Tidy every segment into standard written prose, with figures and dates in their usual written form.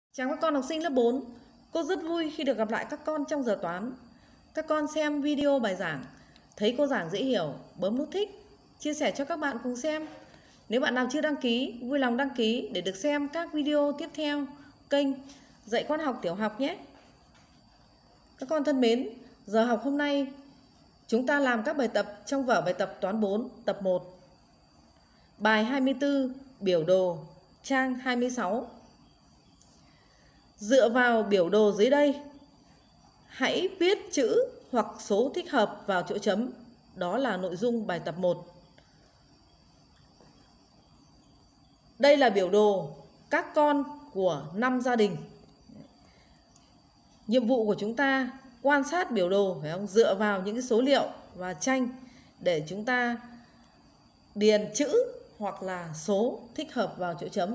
Chào các con học sinh lớp 4. Cô rất vui khi được gặp lại các con trong giờ toán. Các con xem video bài giảng, thấy cô giảng dễ hiểu, bấm nút thích, chia sẻ cho các bạn cùng xem. Nếu bạn nào chưa đăng ký, vui lòng đăng ký để được xem các video tiếp theo kênh Dạy Con Học Tiểu học nhé. Các con thân mến, giờ học hôm nay chúng ta làm các bài tập trong vở bài tập toán 4 tập 1. Bài 24, biểu đồ, trang 26. Dựa vào biểu đồ dưới đây, hãy viết chữ hoặc số thích hợp vào chỗ chấm. Đó là nội dung bài tập 1. Đây là biểu đồ các con của 5 gia đình. Nhiệm vụ của chúng ta quan sát biểu đồ, phải không? Dựa vào những cái số liệu và tranh để chúng ta điền chữ hoặc là số thích hợp vào chỗ chấm.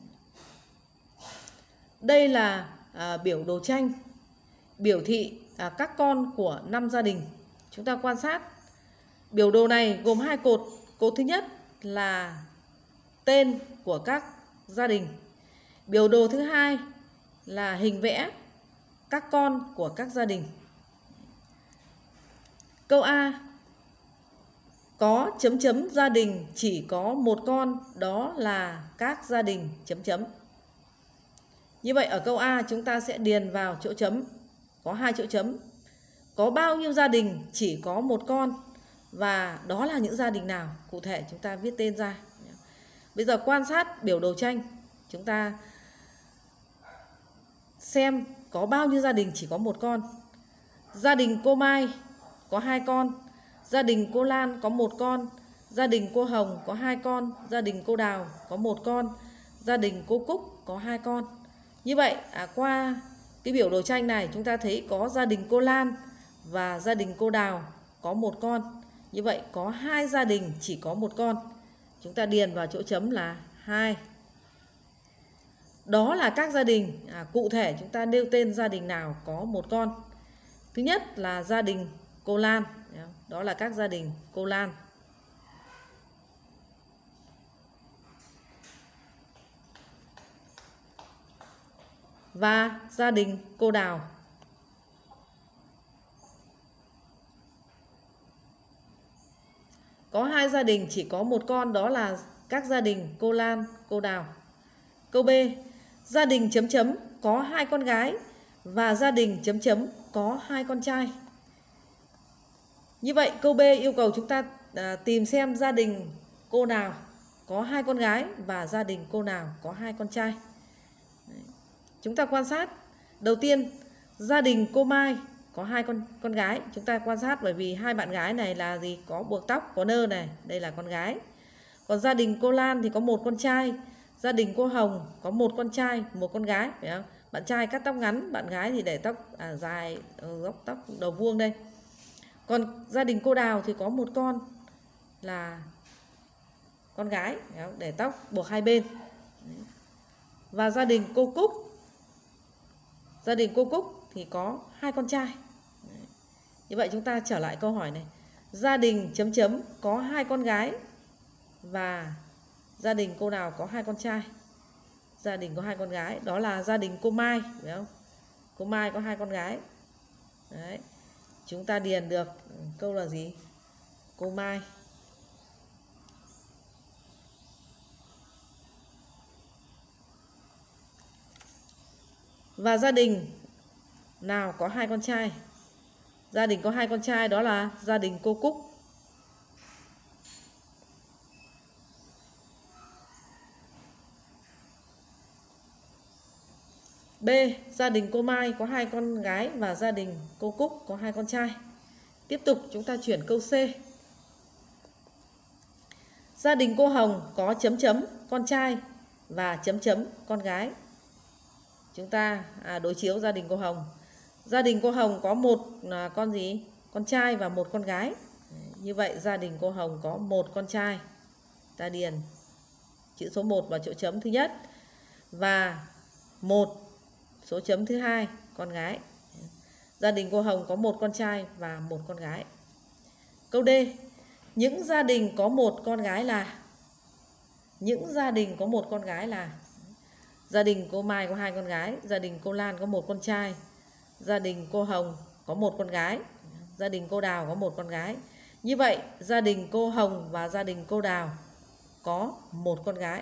Đây là biểu đồ tranh biểu thị các con của 5 gia đình. Chúng ta quan sát biểu đồ này gồm 2 cột. Cột thứ nhất là tên của các gia đình. Biểu đồ thứ hai là hình vẽ các con của các gia đình. Câu A: có chấm chấm gia đình chỉ có một con, đó là các gia đình chấm chấm. Như vậy ở câu A chúng ta sẽ điền vào chỗ chấm, có 2 chỗ chấm. Có bao nhiêu gia đình chỉ có một con, và đó là những gia đình nào? Cụ thể chúng ta viết tên ra. Bây giờ quan sát biểu đồ tranh, chúng ta xem có bao nhiêu gia đình chỉ có một con. Gia đình cô Mai có 2 con, gia đình cô Lan có 1 con, gia đình cô Hồng có 2 con, gia đình cô Đào có 1 con, gia đình cô Cúc có 2 con. Như vậy qua cái biểu đồ tranh này chúng ta thấy có gia đình cô Lan và gia đình cô Đào có 1 con. Như vậy có 2 gia đình chỉ có 1 con. Chúng ta điền vào chỗ chấm là 2. Đó là các gia đình. Cụ thể chúng ta nêu tên gia đình nào có 1 con. Thứ nhất là gia đình cô Lan. Đó là các gia đình cô Lan. Và gia đình cô Đào. Có 2 gia đình chỉ có 1 con, đó là các gia đình cô Lan, cô Đào. Câu B: gia đình chấm chấm có 2 con gái và gia đình chấm chấm có 2 con trai. Như vậy câu B yêu cầu chúng ta tìm xem gia đình cô nào có 2 con gái và gia đình cô nào có 2 con trai. Chúng ta quan sát. Đầu tiên, gia đình cô Mai có 2 con gái. Chúng ta quan sát bởi vì 2 bạn gái này là gì? Có buộc tóc, có nơ này, đây là con gái. Còn gia đình cô Lan thì có 1 con trai. Gia đình cô Hồng có 1 con trai, 1 con gái, phải không? Bạn trai cắt tóc ngắn, bạn gái thì để tóc dài, góc tóc đầu vuông đây. Còn gia đình cô Đào thì có 1 con là con gái, để tóc buộc 2 bên. Và gia đình cô Cúc, thì có 2 con trai. Như vậy chúng ta trở lại câu hỏi này. Gia đình chấm chấm có 2 con gái và gia đình cô nào có 2 con trai. Gia đình có 2 con gái, đó là gia đình cô Mai, phải không? Cô Mai có 2 con gái. Đấy. Chúng ta điền được câu là gì? Cô Mai. Và gia đình nào có 2 con trai? Gia đình có 2 con trai, đó là gia đình cô Cúc. B. Gia đình cô Mai có 2 con gái và gia đình cô Cúc có 2 con trai. Tiếp tục chúng ta chuyển câu C. Gia đình cô Hồng có chấm chấm con trai và chấm chấm con gái. Chúng ta đối chiếu gia đình cô Hồng. Gia đình cô Hồng có 1 con gì? Con trai và 1 con gái. Như vậy gia đình cô Hồng có 1 con trai. Ta điền chữ số 1 vào chỗ chấm thứ nhất và 1 số chấm thứ hai, con gái. Gia đình cô Hồng có 1 con trai và 1 con gái. Câu D. Những gia đình có 1 con gái là. Những gia đình có 1 con gái là. Gia đình cô Mai có 2 con gái, gia đình cô Lan có 1 con trai, gia đình cô Hồng có 1 con gái, gia đình cô Đào có 1 con gái. Như vậy gia đình cô Hồng và gia đình cô Đào có 1 con gái.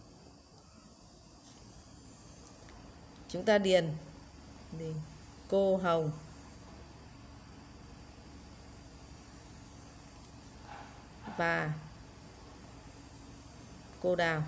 Chúng ta điền cô Hồng và cô Đào.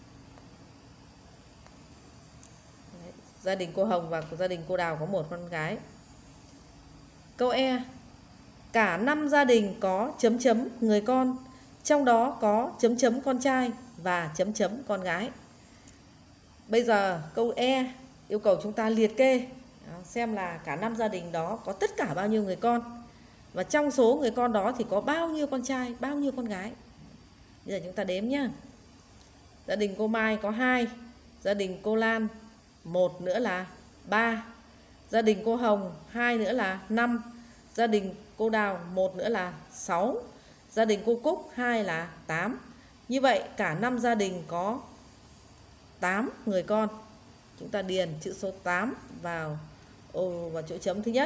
Đấy, gia đình cô Hồng và gia đình cô Đào có 1 con gái. Câu E. Cả 5 gia đình có chấm chấm người con, trong đó có chấm chấm con trai và chấm chấm con gái. Bây giờ câu E yêu cầu chúng ta liệt kê xem là cả 5 gia đình đó có tất cả bao nhiêu người con, và trong số người con đó thì có bao nhiêu con trai, bao nhiêu con gái. Bây giờ chúng ta đếm nhá. Gia đình cô Mai có 2, gia đình cô Lan 1 nữa là 3, gia đình cô Hồng 2 nữa là 5, gia đình cô Đào 1 nữa là 6, gia đình cô Cúc 2 là 8. Như vậy cả 5 gia đình có 8 người con. Chúng ta điền chữ số 8 vào chỗ chấm thứ nhất.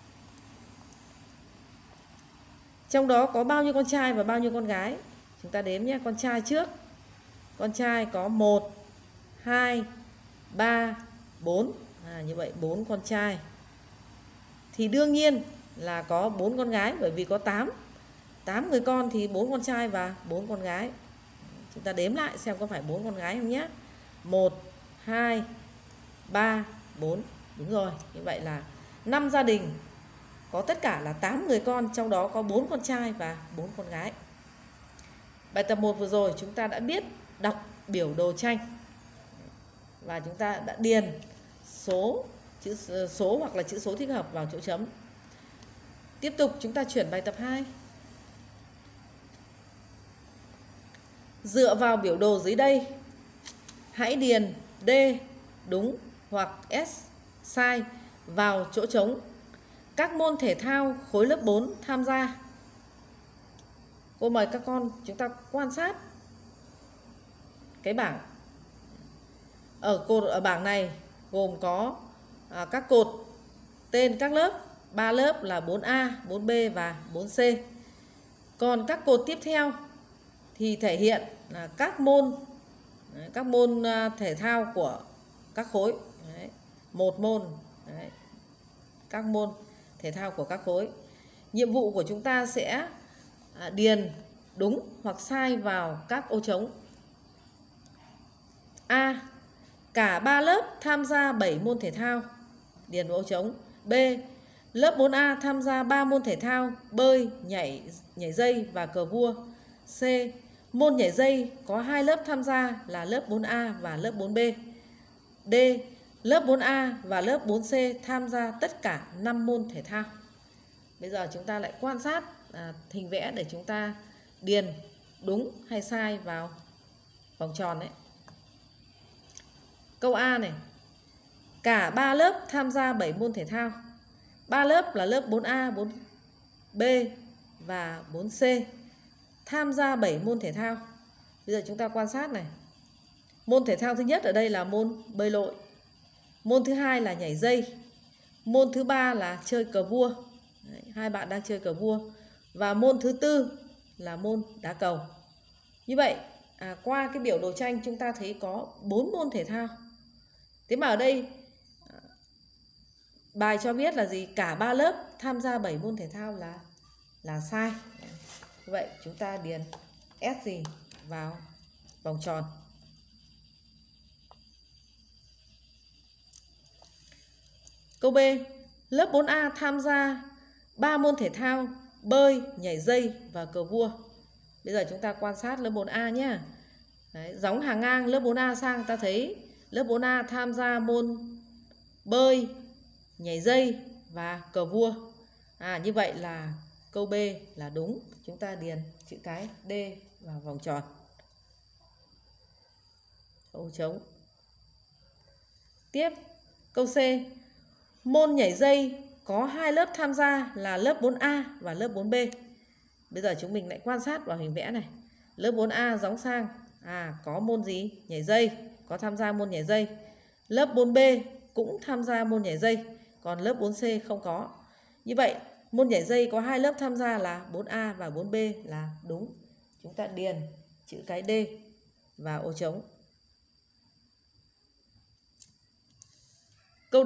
Trong đó có bao nhiêu con trai và bao nhiêu con gái? Chúng ta đếm nhé. Con trai trước. Con trai có 1, 2, 3, 4. Như vậy 4 con trai. Thì đương nhiên là có 4 con gái, bởi vì có 8 người con thì 4 con trai và 4 con gái. Chúng ta đếm lại xem có phải 4 con gái không nhé. 1, 2, 3, 4. Đúng rồi. Như vậy là 5 gia đình có tất cả là 8 người con, trong đó có 4 con trai và 4 con gái. Bài tập 1 vừa rồi chúng ta đã biết đọc biểu đồ tranh và chúng ta đã điền chữ số hoặc là chữ số thích hợp vào chỗ chấm. Tiếp tục chúng ta chuyển bài tập 2. Dựa vào biểu đồ dưới đây, hãy điền D đúng hoặc S sai vào chỗ trống các môn thể thao khối lớp 4 tham gia. Cô mời các con chúng ta quan sát cái bảng. Ở bảng này gồm có các cột tên các lớp, 3 lớp là 4A, 4B và 4C. Còn các cột tiếp theo thì thể hiện là các môn thể thao của các khối. Đấy, 1 môn. Đấy, các môn thể thao của các khối. Nhiệm vụ của chúng ta sẽ điền đúng hoặc sai vào các ô trống. A. Cả 3 lớp tham gia 7 môn thể thao. Điền vào ô trống. B. Lớp 4A tham gia 3 môn thể thao: bơi, nhảy dây và cờ vua. C. Môn nhảy dây có 2 lớp tham gia là lớp 4A và lớp 4B. D. Lớp 4A và lớp 4C tham gia tất cả 5 môn thể thao. Bây giờ chúng ta lại quan sát hình vẽ để chúng ta điền đúng hay sai vào vòng tròn đấy. Câu A này. Cả 3 lớp tham gia 7 môn thể thao. 3 lớp là lớp 4A, 4B và 4C tham gia 7 môn thể thao. Bây giờ chúng ta quan sát này. Môn thể thao thứ nhất ở đây là môn bơi lội. Môn thứ hai là nhảy dây. Môn thứ ba là chơi cờ vua. Đấy, 2 bạn đang chơi cờ vua. Và môn thứ tư là môn đá cầu. Như vậy qua cái biểu đồ tranh chúng ta thấy có 4 môn thể thao. Thế mà ở đây bài cho biết là gì? Cả 3 lớp tham gia 7 môn thể thao là sai. Vậy chúng ta điền S gì vào vòng tròn. Câu B. Lớp 4A tham gia 3 môn thể thao: bơi, nhảy dây và cờ vua. Bây giờ chúng ta quan sát lớp 4A nhé. Đấy, gióng hàng ngang lớp 4A sang, ta thấy lớp 4A tham gia môn bơi, nhảy dây và cờ vua. Như vậy là câu B là đúng. Chúng ta điền chữ cái D vào vòng tròn. Ô trống. Tiếp, câu C. Môn nhảy dây có 2 lớp tham gia là lớp 4A và lớp 4B. Bây giờ chúng mình lại quan sát vào hình vẽ này. Lớp 4A gióng sang. Có môn gì? Nhảy dây. Có tham gia môn nhảy dây. Lớp 4B cũng tham gia môn nhảy dây, còn lớp 4C không có. Như vậy, môn nhảy dây có 2 lớp tham gia là 4A và 4B là đúng. Chúng ta điền chữ cái D vào ô trống. Câu D.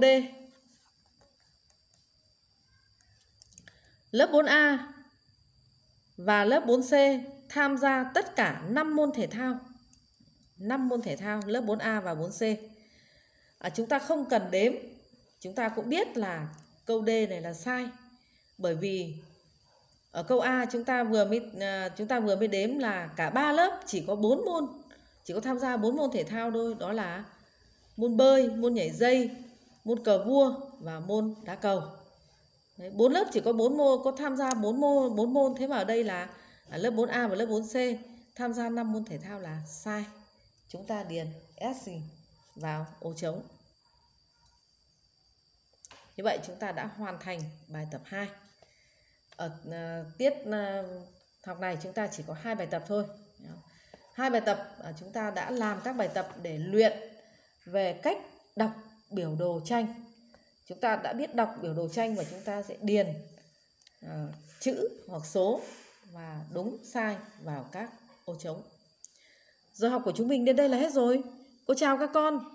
Lớp 4A và lớp 4C tham gia tất cả 5 môn thể thao. 5 môn thể thao lớp 4A và 4C. Chúng ta không cần đếm. Chúng ta cũng biết là câu D này là sai. Bởi vì ở câu A chúng ta vừa mới đếm là cả 3 lớp chỉ có 4 môn, chỉ có tham gia 4 môn thể thao thôi, đó là môn bơi, môn nhảy dây, môn cờ vua và môn đá cầu. Đấy, 4 lớp chỉ có 4 môn, có tham gia 4 môn, thế mà ở đây là lớp 4A và lớp 4C tham gia 5 môn thể thao là sai. Chúng ta điền S vào ô trống. Như vậy chúng ta đã hoàn thành bài tập 2. Ở tiết học này chúng ta chỉ có 2 bài tập thôi. 2 bài tập chúng ta đã làm các bài tập để luyện về cách đọc biểu đồ tranh. Chúng ta đã biết đọc biểu đồ tranh và chúng ta sẽ điền chữ hoặc số và đúng sai vào các ô trống. Giờ học của chúng mình đến đây là hết rồi. Cô chào các con.